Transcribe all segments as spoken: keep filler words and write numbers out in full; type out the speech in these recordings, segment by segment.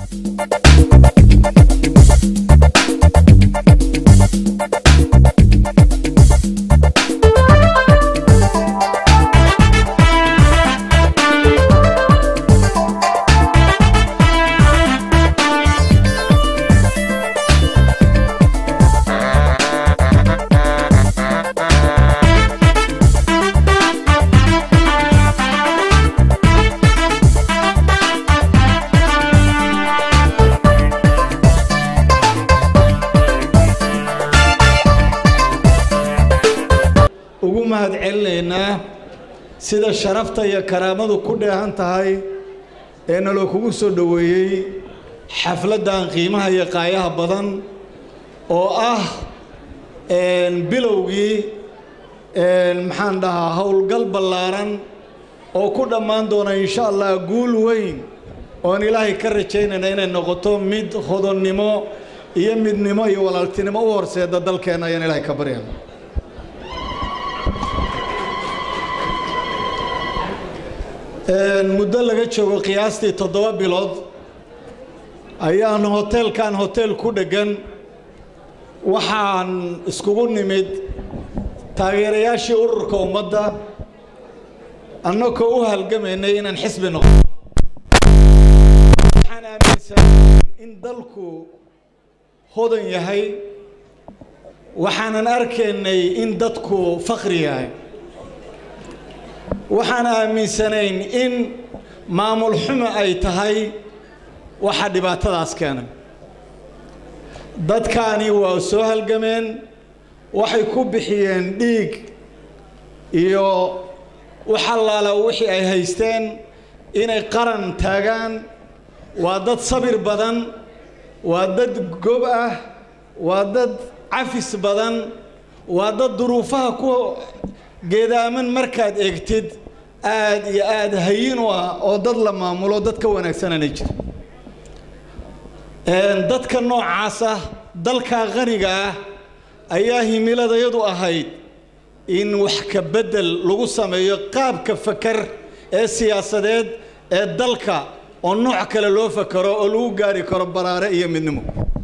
sida sharafta iyo karaamadu ku dheehan tahay ee naloo kugu soo dhaweeyay xafladan qiimaha iyo qaayaha badan oo ah een bilowgii een maxaan dhahaa howlgal ballaaran oo ku dhammaan doona insha Allah guul weyn oo ilaahay ka rajaynayna inay noqoto mid hodonnimo iyo midnimo iyo walaaltinimo u horseeda dalkeena ayaan ilaahay ka baryana muddo laga joogo qiyaastii toddoba bilood ayaan hoteelkan hotel ku dhagan waxaan iskugu nimid taageerayaashii ururka ummadda annagoo u halgamaynay inaan xisbi noqono waxaan aaminsanahay in dalku hodan yahay waxaanan arkaynay in dadku faqri yahay waxaan aaminsanayn in maamul xumo ay tahay waxa dhibaatadaas keenay dadkaani waa soo halgameen waxay ku bixiyeen dhiig iyo waxalaala wixii ay haysteen inay qaran taagaan waa dad sabir badan waa dad gob ah waa dad cafis badan waa dad duruufaha ku geedaaman markaad eegtid aad iyo aad hayin u ah oo dad la maamulo dad ka wanaagsanana jira een dadka noocaas ah dalka qaniga ah ayaa himiladayadu ahayd in wax ka bedel lagu sameeyo qaabka fakar ee siyaasadeed ee dalka oo nooc kale loo fakaro oo lagu gaari karo baraare iyo midnimo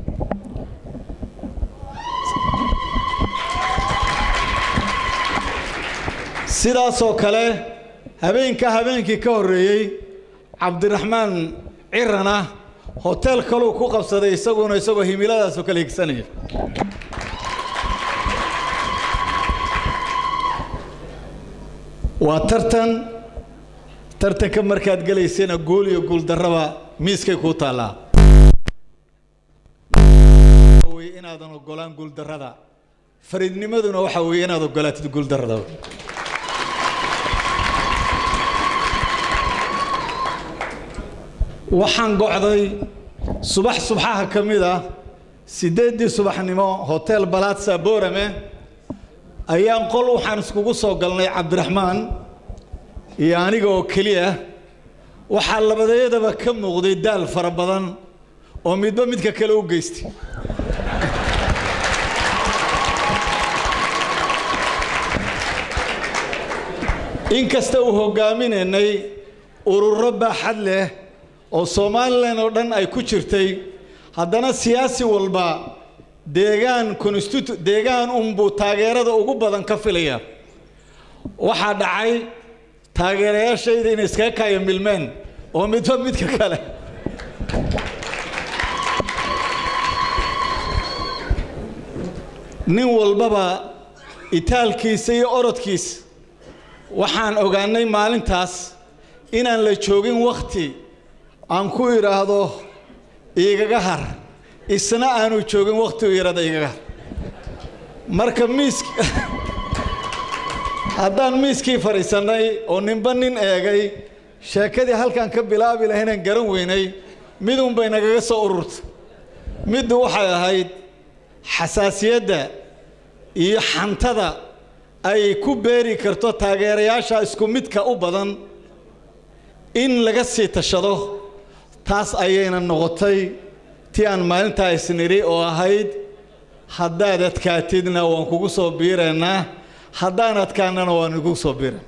sidaas oo kale habeenka habeenkii ka horeeyay Cabdiraxmaan Cirana hotel kale ku qabsaday isaguna isagoo himiladaas oo kale higsanaya waa tartan tartanka markaad galaysana gool iyo gool darraba miiskay ku taalaa way inaadan ogolaan gool darrada faridnimaduna waxa weeye inaad ogolaatid gool darrada waxaan go'day subax subaxa kamida sideedii subaxnimo hotel Balatsa Borame ayaan qol waxaan iskugu soo galnay Cabdiraxmaan iyo aniga oo kaliya waxa labadeedaba ka muuqday daal fara badan oo midba midka kale u geystay in kasta uu hogaaminay ururo baaxad leh oo Soomaaliland oo dhan ay ku jirtay haddana siyaasi walba deegaan constitute deegaan umbu taageerada ugu badan ka filaya waxa dhacay taageerayaashayda in iska kaaya milmeen oo midba midka kale nin walbaba itaalkiisa iyo orodkiisa waxaan ogaanay maalintaas inaan la joogin waqti aan ku iraahdo igaga har isna aanu joogin waqti u yarada igaga har marka miisk haddaan miiskii fariisanay oo ninba nin eegay sheekadii halkan ka bilaabi lahayn garan weynay midun bay nagaga soo ururtay middu waxay ahayd xasaasiyadda iyo xantada ay ku beeri karto taageerayaasha isku midka u badan in laga sii tashado taas ayayna noqotay tii aan maalinta isniri oo ahayd haddaad adkaatidna waan kugu soo biireynaa haddaan adkaanana waan kugu soo biireynaa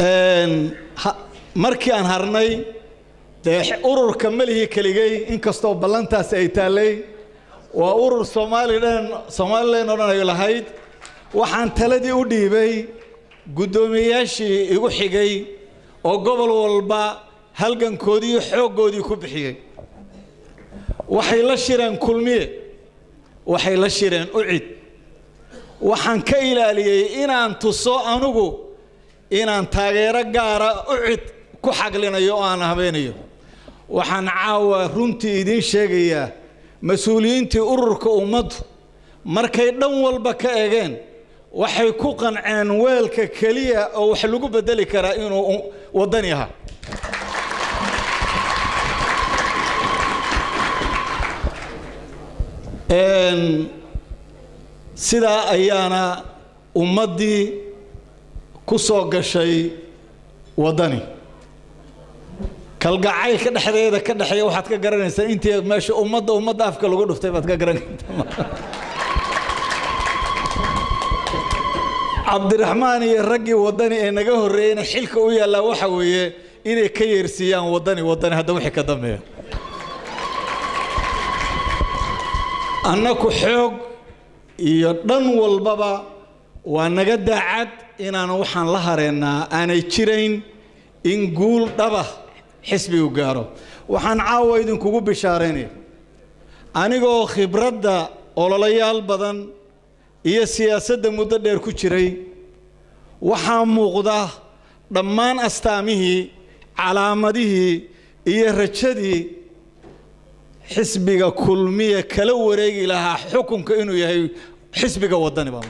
markii aan harnay dee ururka malihi kaligay inkastoo ballantaas ay taalay waa urur Soomaaliland Soomaaliland oo dhan ay lahayd waxaan taladii u dhiibay gudoomiyaashii igu xigay oo gobol walba halgankoodii xooggoodii ku bixiyay waxay la shireen kulmiye waxay la shireen ucid waxaan ka ilaaliyay inaan tuso anugu inaan taageero gaara ucid ku xaglinayo oo aan habeenayo waxaan caawa runtii idin sheegayaa mas'uuliyiintii ururka ummadu markay dhan walba ka eegeen waxay ku qanceen weelka kaliya oo wax lagu bedeli karaa inuu wadani yahay een sida ayaana ummadii ku soo gashay wadani kalgacayl ka dhaxdeeda ka dhaxay waxaad ka garanaysaa intii meesha ummadda ummadda afka lagu dhuftay baad ka garan kartaa Cabdiraxmaan iyo ragii wadani ee naga horeeyay xilka u yaala waxa weeye inay ka yeersiyaan wadani wadani hadda wixii ka dambeeya annaku xoog iyo dhan walbaba waa naga daacad inaan waxaan la hareynaa aanay jirayn in guul dhaba xisbigu gaaro waxaan caawa idinkugu bishaareynay anigoo khibradda ololayaal badan iyo siyaasadda muddo dheer ku jiray waxaa muuqda dhammaan astaamihii calaamadihii iyo rajadii xisbiga kulmiye kala wareegi lahaa xukunka inuu yahay xisbiga wadani baa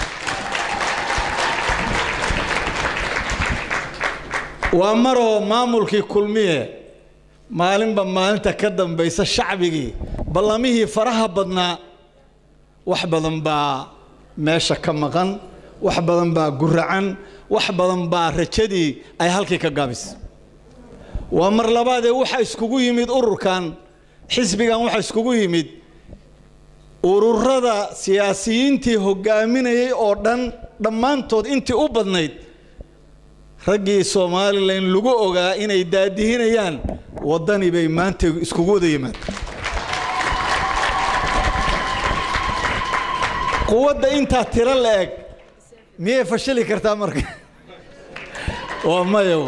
waa maro maamulkii kulmiye maalinba maalinta ka dambaysa shacbigii ballamihii faraha badnaa wax badan baa meesha ka maqan wax badan baa guracan wax badan baa rajadii ay halkii ka gaabis waa mar labaad ee waxa iskugu yimid ururkan xisbigan waxa iskugu yimid ururada siyaasiyiintii hogaaminayay oo dhan dhammaantood intii u badnayd raggii Soomaaliland lagu ogaa inay daadihinayaan wadani bay maanta iskugu wada yimaadeen quwadda inta tira leeg miyay fashili kartaa marka waa mayo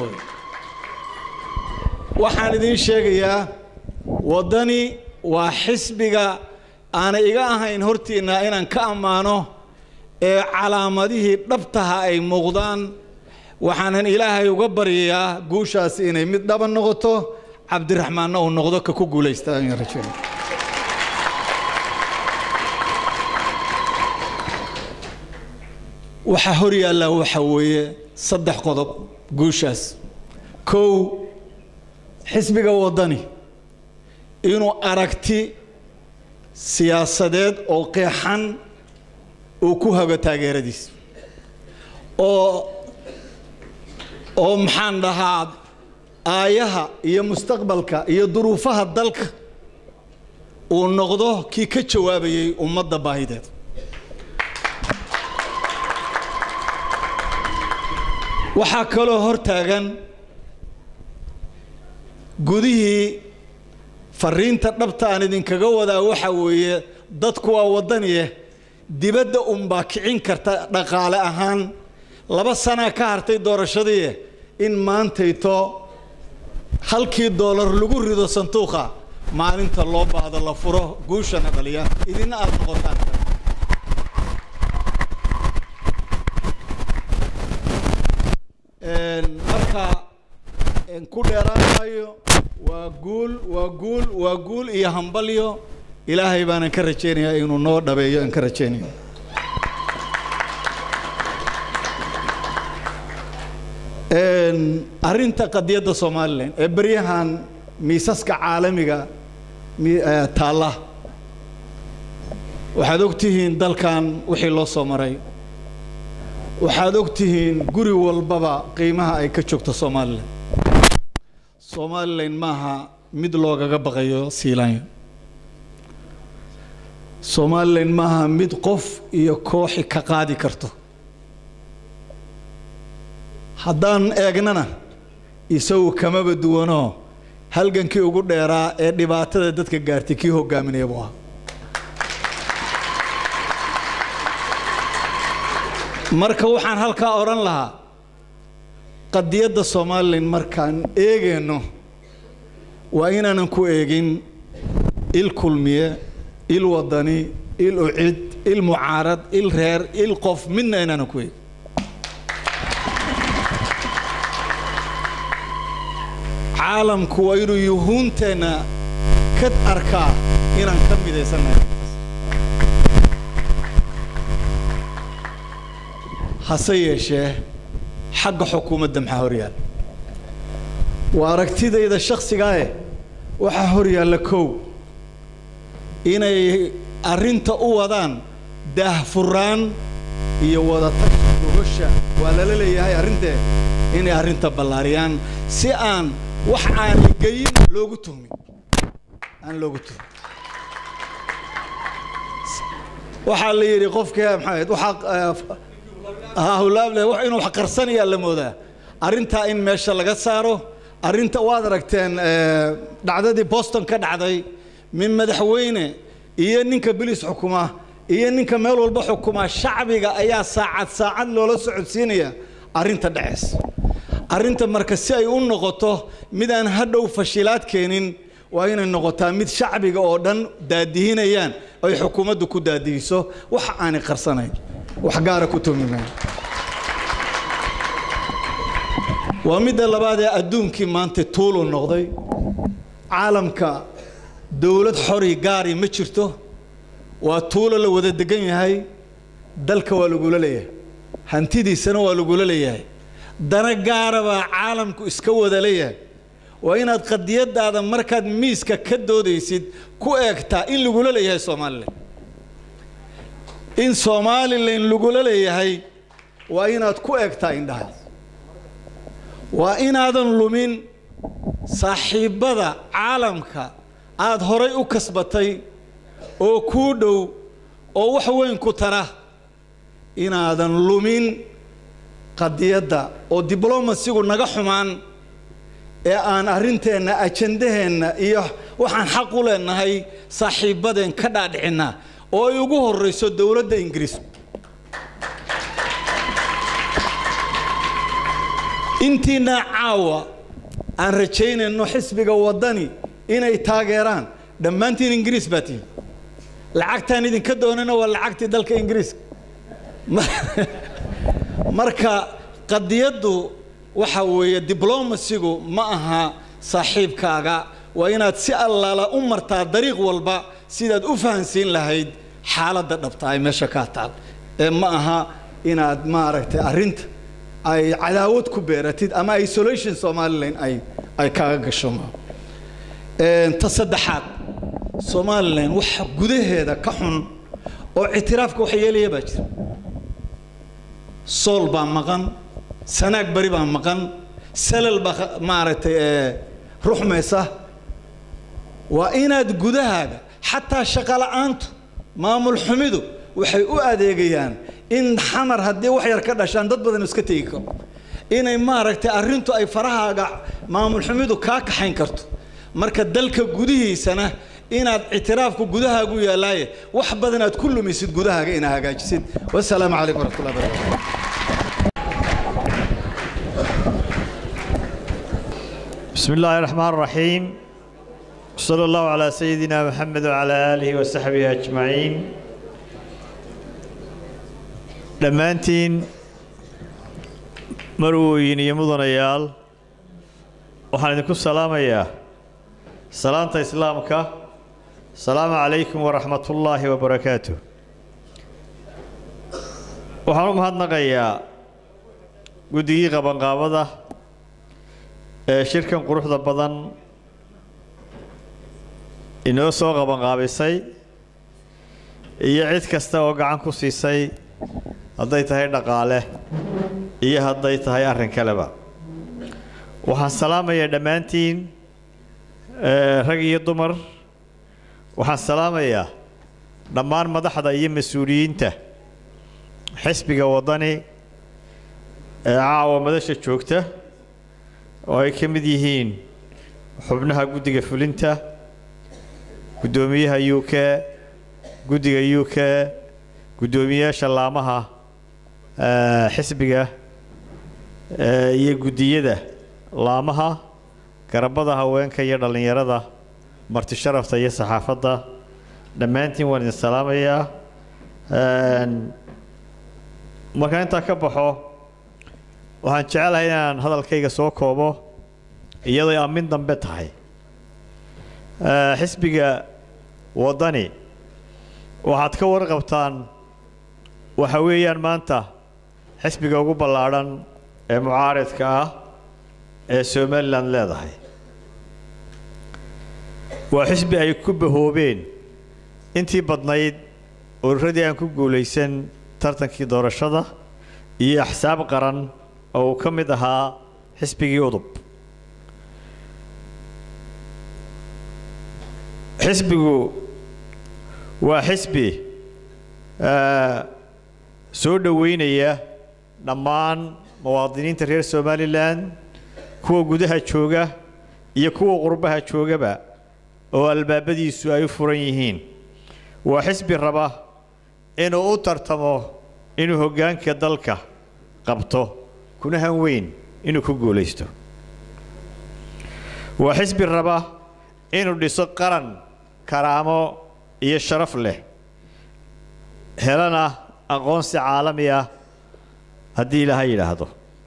waxaan idin sheegayaa wadani waa xisbiga aan iga ahayn hortiina inaan ka amaano ee calaamadihii dhabtaha ay muuqdaan waxaan ilaahay uga bariyaa guushaas inay mid dhaba noqoto Cabdiraxmaan oo noqdo ka ku guuleystaa in rajeen waxa hor yaalla waxa weeye saddex qodob guushaas kow xisbiga wadani inuu aragti siyaasadeed oo qeexan oo ku haga taageeradiis oo oo maxaan dhahaa aayaha iyo mustaqbalka iyo duruufaha dalka uu noqdo kii ka jawaabayay ummadda baahideed waxaa kaloo hortaagan gudihii fariinta dhabta aan idinkaga wadaa waxa weeye dadku waa wadaniye dibadda unbaa kicin karta dhaqaale ahaan laba sana ka hartay doorashadii in maantayto halkii dollar lagu rido sanduuqa maalinta loo baahdo la furo guushana dhaliya idin aad noqotaan een marka in ku dheeraanayo waa guul waa guul waa guul iyo hambalyo ilaahay baan ka rajeynayaa inuu noo dhabeeyo aan ka rajeynayo een arinta qadiyada Soomaaliland ee bariyahan miisaska caalamiga taala waxaad ogtihiin dalkan wixii loo soo maray waxaad ogtihiin guri walbaba qiimaha ay ka joogto Soomaaliland Soomaaliland maaha mid loogaga baqayo siilaan Soomaaliland maaha mid qof iyo koox ka qaadi karto haddaan eegnana isagu kama baduwano halgankii ugu dheeraa ee dhibaatada dadka gaartay kii hogaaminaya buu ahaa marka waxaan halkaa oran lahaa qadiyadda Soomaaliland markaan eegayno waa inaanan ku eegin il kulmiye il wadani il ucid il mucaarad il reer il qof midna inaanan ku eegin caalamku waa inuu yuhuunteena ka arkaa inaan ka midaysanahay hase yeeshee xagga xukuumadda maxaa horyaal waa aragtidayda shakhsiga ah waxa horyaala kow inay arrinta u wadaan daahfuraan iyo wada tashi gogosha waa la leeyahay arrinta inay arrinta ballaariyaan si aan wax aan geyin loogu tuhmin aan loogu tuhmin waxa la yiri qofka maxamed waxa ها هولاب له وحين وحقرصني يا لمودا أرنتا إن ماشى لقى صاروا أرنتا وادركتين دعدي بوسطن كدعدي من مدحوينه إيه نينك بليس حكومة إيه نينك مال والبا حكومة شعبي أيا ساعة ساعة لولا سعود سينية أرنتا دعس أرنتا مركزية يقول نقطة مدان هدو فشلات كينين وين النقطة مد شعبي أودن دادين أيان أي حكومة دكو داديسو وحقاني قرصني وحقارة كتومي مان ومدى اللبادة أدوم كما أنت طولو النقضي عالمك دولة حوري قاري مجرته وطولو لو ذا دقيني هاي دالك والو قولا ليه هانتي دي سنو والو قولا ليه دانا قاربا عالمك اسكو ذا ليه وإن قد يد هذا مركز ميسكا كدو دي سيد كو اكتا إن لو قولا ليه سومالي إن سومالي إن لقول لي هاي وإن أتكو إكتاين ده وإن هذا اللومين صاحب هذا عالمك عاد هراي وكسبتي أو كودو أو وحوين كتره إن هذا اللومين قد يدا أو دبلوماسي ونجحمان أن أرنتين أجندهن إيه وحن حقول إن هاي صاحب هذا كداد عنا oo ay ugu horeyso dawladda Ingiriiska intiina caawa aan rajaynayno xisbiga wadani inay taageeraan dhammaantiin Ingiriis baatiin lacagtaan idin ka doonana waa lacagtii dalka Ingiriiska marka qadiyadu waxa weeye diblomaasigu ma aha saaxiibkaaga waa inaad si allaala u martaa dariiq walba sidaad u fahansiin lahayd xaaladda dhabta ay meesha ka taal ee ma aha inaad ma aragtay arrinta ay cadaawad ku beeratid ama isolation Somaliland ay ay kaaga gasho ma ee ta saddexaad Somaliland waxa gudaheeda ka xun oo ictiraafka wax yeelaya baa jira sool baa maqan sanaag bari baa maqan salal baa ma aragtay ee ruxmaysa waa inaad gudahaaga حتى شغال أنت مامل حميدو وحي أديجيان إن حمر هدي وحير كذا عشان ضد بدن اسكتيكو إن ما ركت أرنتو أي فرها مامل حميدو كاك حينكرتو مركز دلك جوديه سنة إن اعترافك جودها جويا لاي وحبذنا كل ميسد جودها إنها جاجسد والسلام عليكم ورحمة الله وبركاته بسم الله الرحمن الرحيم صلى الله على سيدنا محمد وعلى آله وصحبه أجمعين دمانتين مروين يمضون ريال وحندكم السلام يا سلامة إسلامك السلام عليكم ورحمة الله وبركاته وحنوم هذا نقيا قدي غبن غابضة شركة قروح ضبضن inoo soo qaban qaabisay iyo cid kasta oo gacan ku siisay hadday tahay dhaqaale iyo hadday tahay arrin kaleba waxaan salaamayaa dhammaantiin rag iyo dumar waxaan salaamayaa dhammaan madaxda iyo mas'uuliyiinta xisbiga wadani caawa madasha joogta oo ay ka mid yihiin xubnaha guddiga fulinta guddoomiyaha U K guddiga U K guddoomiyaasha laamaha xisbiga iyo guddiyada laamaha garabada haweenka iyo dhalinyarada marti sharafta iyo saxaafadda dhammaantiin waan idin salaamayaa markaan intaa ka baxo waxaan jecelahay inaan hadalkayga soo koobo iyadoo aamin dambe tahay xisbiga wadani waxaad ka warqabtaan waxa weeyaan maanta xisbiga ugu ballaadhan ee mucaaradka ah ee Somaliland leedahay waa xisbi ay ku bahoobeen intii badnayd ururadii aan ku guulaysan tartankii doorashada iyo axsaab qaran oo ka mid ahaa xisbigii udub xisbigu waa xisbi soo dhaweynaya dhammaan muwaadiniinta reer Somaliland kuwa gudaha jooga iyo kuwa qurbaha joogaba oo albaabadiisu ay furan yihiin waa xisbi raba inuu u tartamo inuu hoggaanka dalka qabto kuna han weyn inuu ku guulaysto waa xisbi raba inuu dhiso qaran karaamo iyo sharaf leh helana aqoonsi caalami ah haddii Ilaahay yiraahdo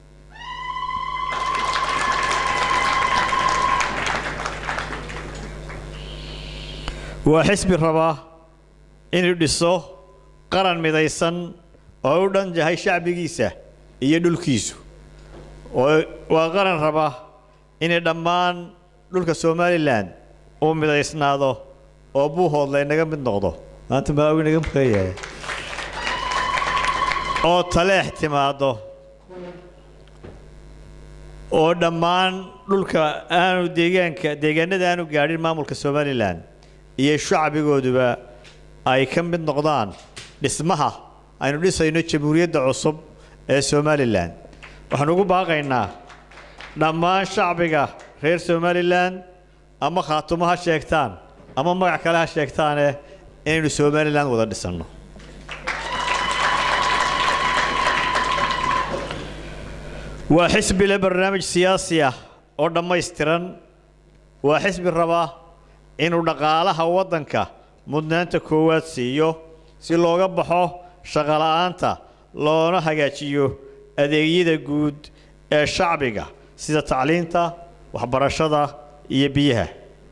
waa xisbi raba inuu dhiso qaran midaysan oo u dhan yahay shacbigiisa iyo dhulkiisu waa qaran raba inay dhammaan dhulka Somaliland oo midaysnaado oo buuhoodle inaga mid noqdo maanta ma uu inaga maqayaa oo taleex timaado oo dhammaan dhulka aanu deegaanka deegaanada aanu gaadhin maamulka Somaliland iyo shacbigooduba ay ka mid noqdaan dhismaha aynu dhisayno jamhuuriyadda cusub ee Somaliland waxaan ugu baaqaynaa dhammaan shacbiga reer Somaliland ama khaatumaha sheegtaan ama magac kale ha sheegtaan inaynu Somaliland wada dhisano waa xisbi leh barnaamij siyaasi ah oo dhammaystiran waa xisbi raba inuu dhaqaalaha waddanka mudnaanta koowaad siiyo si looga baxo shaqo la'aanta loona hagaajiyo adeegyada guud ee shacbiga sida tacliinta waxbarashada iyo biyaha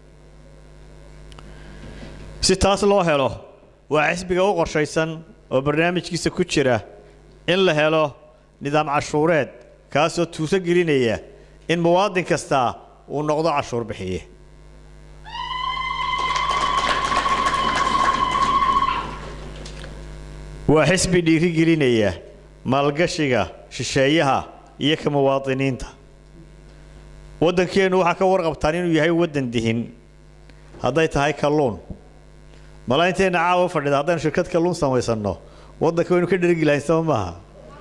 si taas loo helo waa xisbiga u qorshaysan oo barnaamijkiisa ku jira in la helo nidaam cashuureed kaasoo tuuso gelinaya in muwaadin kasta uu noqdo cashuur bixiye waa xisbi dhiiri gelinaya maalgashiga shisheeyaha iyo ka muwaadiniinta waddankeenu waxa ka warqabtaan inuu yahay waddan dihin hadday tahay kalluun malaynteena caawa fadhida haddaynu shirkad kalluun samaysano waddanka waynu ka dhergi lahayn sama maaha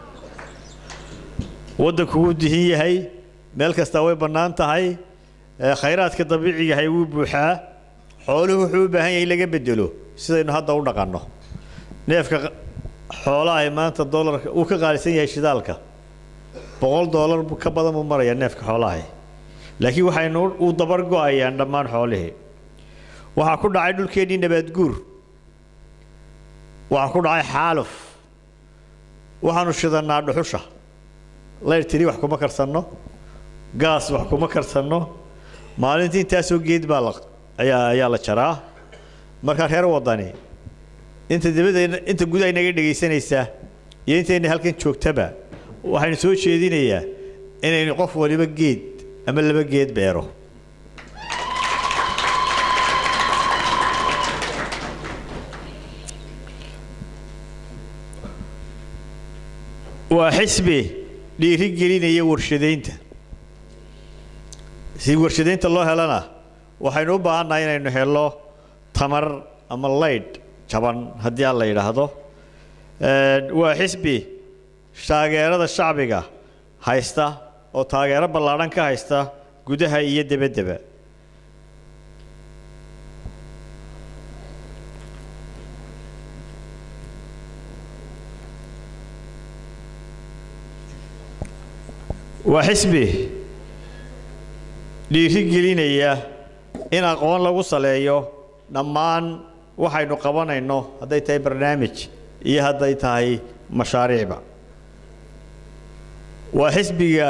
waddanku wuu dihin yahay meel kasta way bannaan tahay khayraadka dabiiciga yahay wuu buuxaa xooluhu wuxuu u baahan yahay laga bedelo sidaynu hadda u dhaqanno neefka xoolaha ay maanta dollarka uu ka qaalisan yahay shidaalka boqol dollar ka badan uu maraya neefka xoolaha laakiin waxaynu u dabar go'ayaan dhammaan xoolihii waxa ku dhacay dhulkeenii nabaad guur waxa ku dhacay xaaluf waxaanu shidanaa dhuxusha leertiri wax kuma karsanno gaas wax kuma karsanno maalintii intaasoo geed baa la ayaa ayaa la jaraa marka reer wadani inta dibadda inta gudaha inaga dhageysanaysa iyo intayna halkan joogtaba waxaynu soo jeedinayaa inaynu qof waliba geed ama laba geed beero waa xisbi dhiiri gelinaya warshadaynta si warshadaynta loo helana waxaynu u baahannahay inaynu helo tamar ama leyd jaban haddii aan la yidhaahdo waa xisbi taageerada shacbiga haysta oo taageero ballaaran ka haysta gudaha iyo dibadda waa xisbi dhiirigelinaya in aqoon lagu saleeyo dhammaan waxaynu qabanayno hadday tahay barnaamij iyo hadday tahay mashaariicba waa xisbiga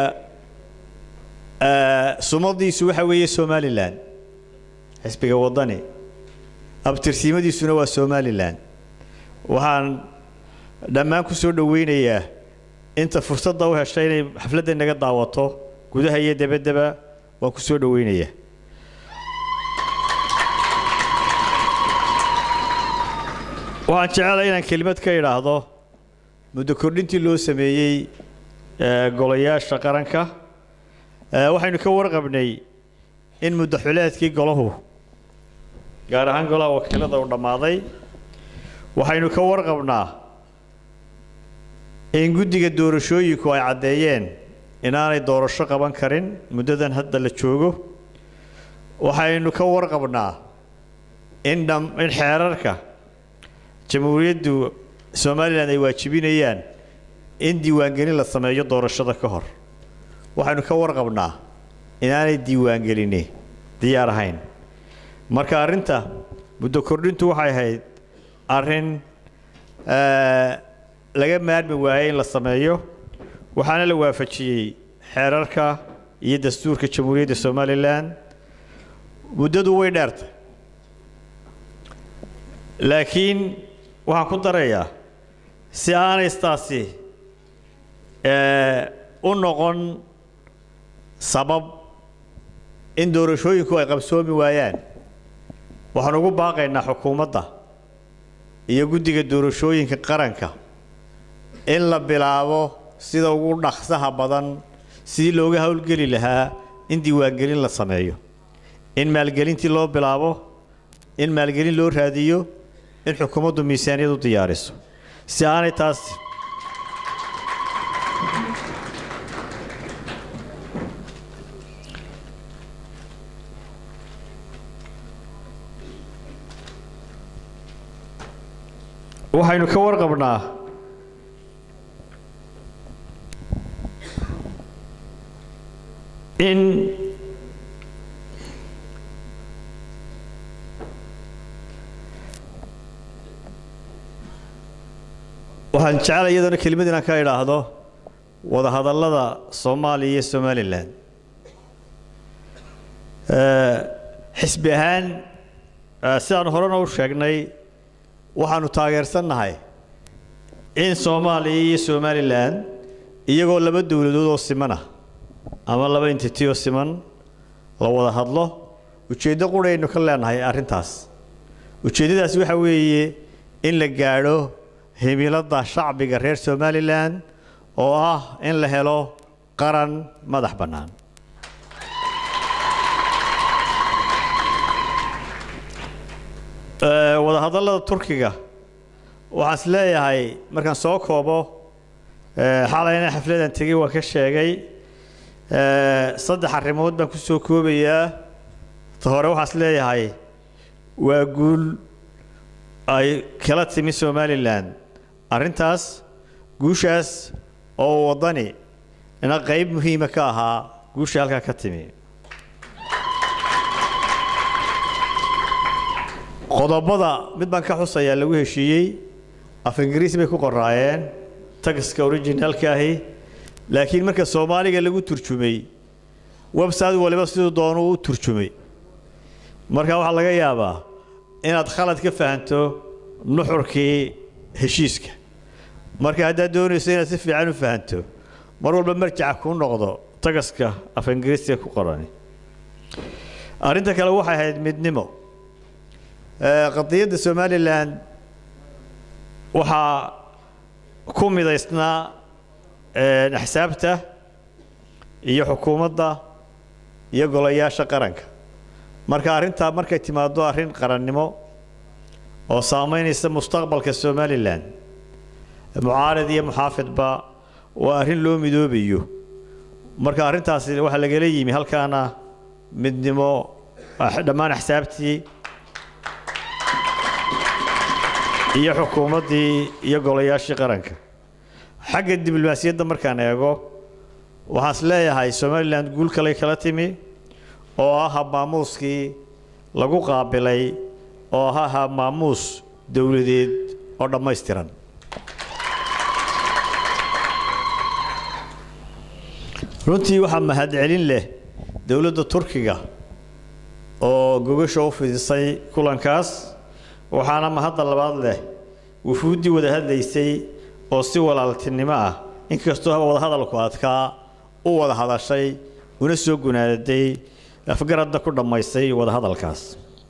sumadiisu waxa weeye Somaliland xisbiga wadani abtirsiimadiisuna waa Somaliland waxaan dhammaan ku soo dhaweynayaa inta fursadda u heshay inay xafladda naga daawato gudaha iyo dibadda waan ku soo dhaweynayaa waxaan jecelahay inaan kelimad ka idhaahdo muddo kordhintii loo sameeyey golayaasha qaranka waxaynu ka warqabnay in muddo xuleedkii golahu gaar ahaan golaha wakiilada uu dhamaaday waxaynu ka warqabnaa in guddiga doorashooyinku ay cadeeyeen inaanay doorasho qaban karin muddadan hadda la joogo waxaynu ka warqabnaa in in xeerarka jamhuuriyaddu Somaliland ay waajibinayaan in diiwaangelin la sameeyo doorashada ka hor waxaanu ka warqabnaa inaanay diiwaangelin diyaar ahayn marka arinta muddo kordhintu waxay ahayd arin ee laga maarmi waayay in la sameeyo waxaana la waafajiyay xeerarka iyo dastuurka jamhuuriyadda Somaliland muddadu way dheertay laakiin waxaan ku darayaa si aanay istaasi ee u noqon sabab in doorashooyinku ay qabsoomi waayaan waxaan ugu baaqaynaa xukuumadda iyo guddiga doorashooyinka qaranka in la bilaabo sida ugu dhaqsaha badan si looga hawlgeli lahaa in diiwaangelin la sameeyo in maalgelintii loo bilaabo in maalgelin loo raadiyo in xukuumaddu miisaaniyad u diyaariso si aanay taas waxaynu ka warqabnaa in waxaan jecelahay iyadana kelimad inaan ka idhaahdo wada hadallada Soomaaliya iyo Somaliland ee xisbi ahaan sidaan horena u sheegnay waxaanu taageersanahay in Soomaaliya iyo Somaliland iyagoo laba dawladood oo siman ah ama laba entity oo siman la wada hadlo ujeedo quraynu ka leenahay arintaas ujeedadaas waxa weeye in la gaadho himilada shacbiga reer Somaliland oo ah in la helo qaran madax bannaan ee wada hadallada Turkiga waxaan isleeyahay markaan soo koobo ee xalayna xafladan tagay waa ka sheegay ee saddex arrimood baan ku soo koobayaa hore waxaan isleeyahay waa guul ay kala timi Somaliland arintaas guushaas oo wadani ina qayb muhiim ka ahaa guusha halka ka timi qodobada mid baan ka xusayaa lagu heshiiyay af Ingiriisi bay ku qoraayeen tagiska originalka ahi laakiin marka Soomaaliga lagu turjumay website waliba sidoo doono u turjumay marka waxa laga yaabaa inaad khalad ka fahanto nuxurkii heshiiska marka hadda doonayso inaad si fiican u fahanto mar walba marjac ku noqdo tagaska af Ingiriisiga ku qoran arinta kale waxay ahayd midnimo ee qadiyada Somaliland waxa ku midaysnaa ee xisaabta iyo xukuumadda iyo golayaasha qaranka marka arinta markay timaado arin qarannimo oo saameynaysa mustaqbalka Somaliland mucaarad iyo muxaafidba waa arin loo midoobayo marka arrintaasi waxa laga leeyimi halkaana midnimo dhammaan xisaabtii iyo xukuumaddii iyo golayaashii qaranka xagga diblomaasiyadda markaan eego waxaan is leeyahay Somaliland guul kale kala timi oo ah maamuuskii lagu qaabilay oo ah maamuus dawladeed oo dhammaystiran runtii waxaa mahadcelin leh dawladda Turkiga oo gogasho u fidisay kulankaas waxaana mahadda labaad leh wufuudii wada hadlaysay oo si walaaltinimo ah inkastoo wada hadalku adkaa u wada hadashay una soo gunaaday afgaradda ku dhamaysay wada hadalkaas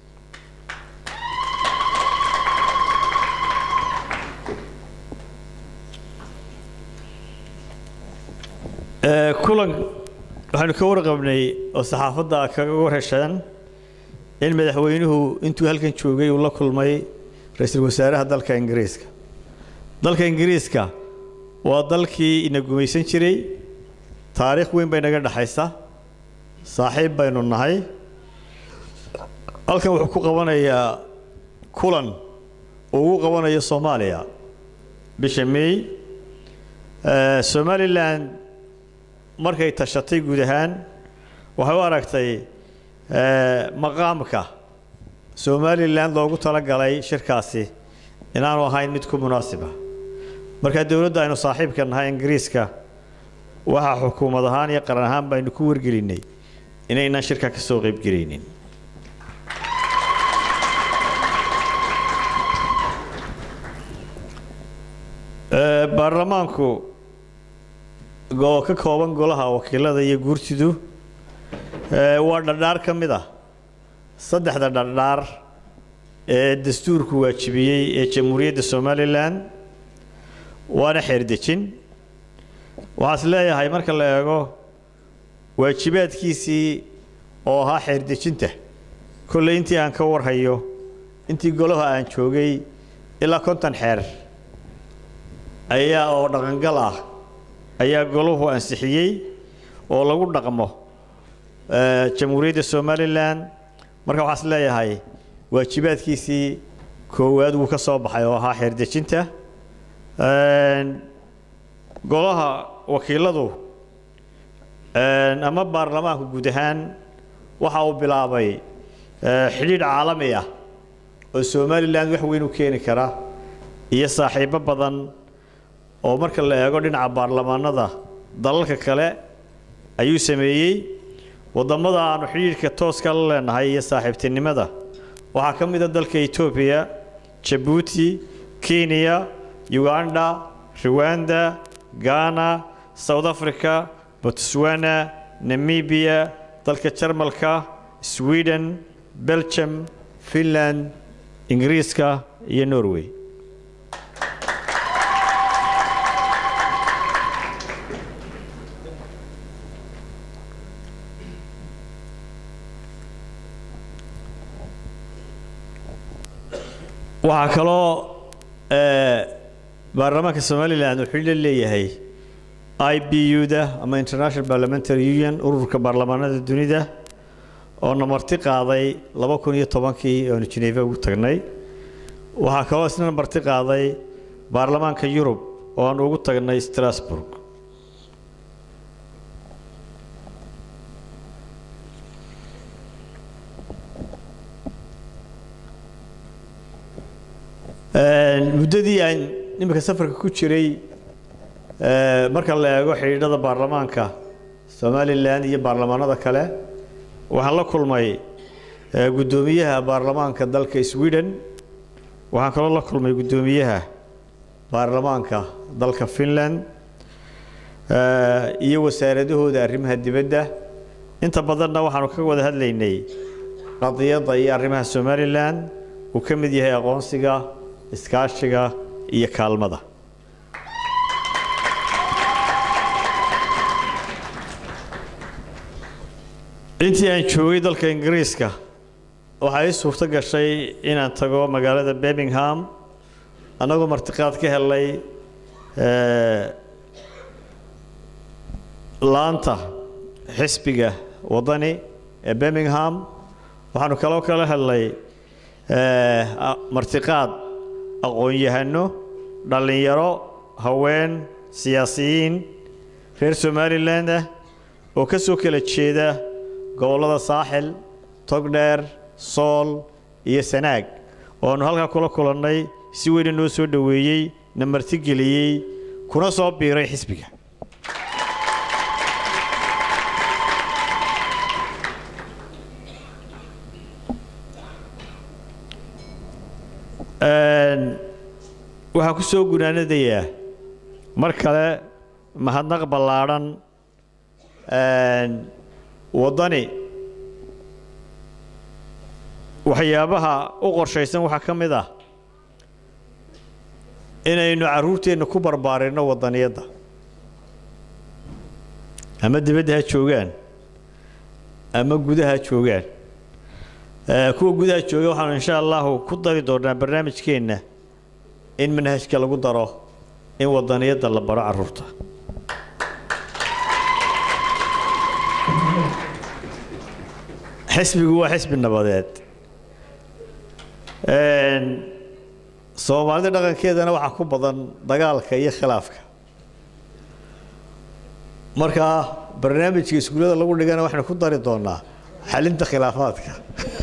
ee kulan waxaan ka warqabnay oo saxaafadda kaga warheshan in madaxweynuhu intuu halkan joogay uu la kulmay ra'iisul wasaaraha dalka Ingiriiska dalka Ingiriiska waa dalkii ina gumaysan jiray taariikh weyn bay naga dhaxaysa saaxiib baynu nahay halkan wuxuu ku qabanayaa kulan oo uu qabanayo Soomaaliya bisha May ee Somaliland markay tashatay guud ahaan waxa uu aragtay ee maqaamka Somaliland loogu talagalay shirkaasi inaanu ahayn mid ku munaasib ah marka dawladda aynu saaxiibka nahay Ingiriiska waxa xukuumad ahaan iyo qaran ahaan baynu ku wargelinay inayna shirka ka soo qayb galeynin ee baarlamaanku goo ka kooban golaha wakiilada iyo guurtidu ee waa dhadhaar ka mid ah saddexda dhadhaar ee dastuurku waajibiyay ee Jamhuuriyadda Somaliland waana xeerdejin waxa leeyahay marka la eego waajibaadkiisii oo ahaa xeerdejinta kulli intii aan ka warhayo intii golaha aan joogay ilaa konton xeer ayaa oo dhaqangal ah ayaa goluhu ansixiyay oo lagu dhaqmo ee Jamhuuriyadda Somaliland marka waxa leeyahay waajibaadkiisii koowaad uu ka soo baxay oo ahaa xeerdejinta ee golaha wakiiladu ee ama baarlamaanka guud ahaan waxa uu bilaabay ee xiriir caalami ah oo Somaliland wax weyn u keeni kara iyo saaxiibo badan oo marka la eego dhinaca baarlamaanada dalalka kale ayuu sameeyay wadamada aanu xiriirka tooska la leenahay iyo saaxiibtinimada waxa ka mid ah dalka Ethiopia, Djibouti, Kenya, Uganda, Rwanda, Ghana, South Africa, Botswana, Namibia, dalka Jarmalka, Sweden, Belgium, Finland, Ingiriiska iyo Norway waxa kaloo ee baarlamaanka Somaliland wuxuu leeyahay I B U-da ama International Parliamentary Union ururka baarlamaanada dunida oo namarti qaaday laba kun iyo toban-kii oo Geneva ugu tagnay waxa kaloo isna namarti qaaday baarlamaanka Yurub oo aan ugu tagnay Strasbourg muddadii aan nimanka safarka ku jiray ee marka la eego xiriirada baarlamaanka Somaliland iyo baarlamaanada kale waxaan la kulmay gudoomiyaha baarlamaanka dalka Sweden waxaan kaloo la kulmay gudoomiyaha baarlamaanka dalka Finland ee iyo wasaaradahooda arrimaha dibadda inta badanna waxaanu ka wada hadlaynay qadiyada iyo arrimaha Somaliland uu ka mid yahay aqoonsiga iskaashiga iyo kaalmada intii aan joogay dalka Ingiriiska waxa ay suurto gashay inaan tago magaalada Birmingham anagoo martiqaad ka helay ee laanta xisbiga wadani ee Birmingham waxaanu kaloo kala hadlay ee martiqaad aqoon-yahano dhalinyaro haween siyaasiyiin reer Somaliland oo ka soo kala jeeda gobolada saaxil togdheer sool iyo sanaag oo aanu halka kula kulannay si weyn noo soo dhaweeyay namarti geliyay kuna soo biiray xisbiga een waxa ku soo gunaanadaya mar kale mahadnaq ballaaran een wadani waxyaabaha u qorshaysan waxa ka mid ah inaynu caruurteena ku barbaarino wadaniyada ama dibadda ha joogaan ama gudaha joogaan ee kuwa gudaha jooga waxaan insha Allah ku dari doonaa barnaamijkeena in manhajka lagu daro in wadaniyada la baro caruurta xisbigu waa xisbi nabadeed een Soomaalida dhaqankeedana waxa ku badan dagaalka iyo khilaafka marka barnaamijka iskuulada lagu dhigana waxaan ku dari doonaa xalinta khilaafaadka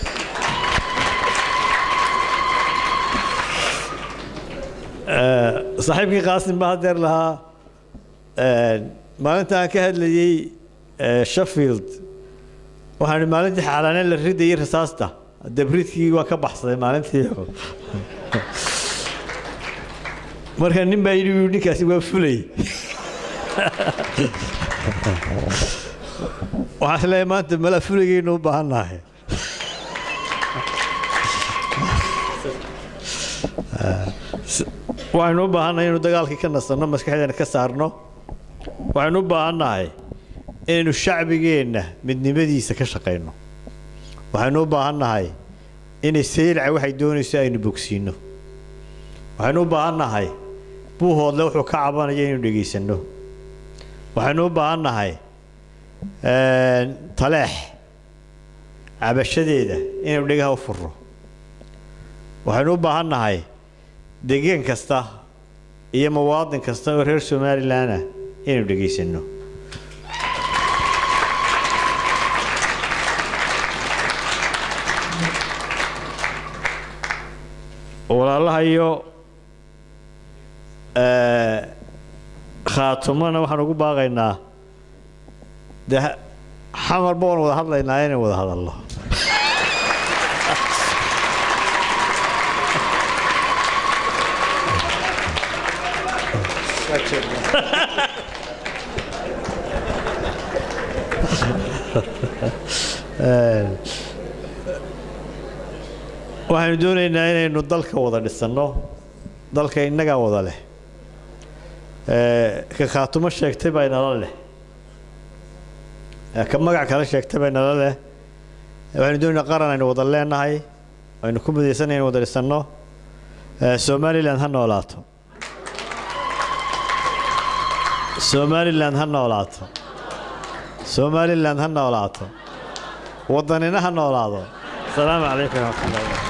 ee saaxiibkii Qaasim Bahadir lahaa ee maalinta aan ka hadlayay Sheffield waxaan maalintii xaaladna la riday rasaasta dabridkii waa ka baxsaday maalintii marka nin baa yiri ninkaasi waa fulay waxa la maanta mala fulayeen u baahanahay waxaan u baahanahay inuu dagaalkii ka nasano maskaxdeena ka saarno waxaan u baahanahay inuu shacbigeena midnimadiisa ka shaqeyno waxaan u baahanahay in Seylac waxay doonayso aynu bogsiino waxaan u baahanahay buuhoodle wuxuu ka cabanaya inuu dhageysano waxaan u baahanahay ee taleex cabashadeeda inuu dhagaha u furo waxaan u baahanahay deegaan kasta iyo muwaadin kasta oo reer Somaliland ah inuu dhageysano walaalaha iyo ee khaatumana waxaan ugu baaqaynaa de xamar boon wada hadlaynaa inaan wada hadalno waxaan doonaynaa inaynu dalka wada dhisano dalka inaga wada leh ee ka khaatumo sheegtay baa inala leh ka magac kale sheegtay baa inala leh waxaan doonaynaa qaran aynu wada leenahay aynu ku midaysan inaynu wada dhisano Somaliland ha noolaato Somaliland ha noolaato Somaliland ha noolaato wadanina ha noolaado السلام عليكم ورحمة الله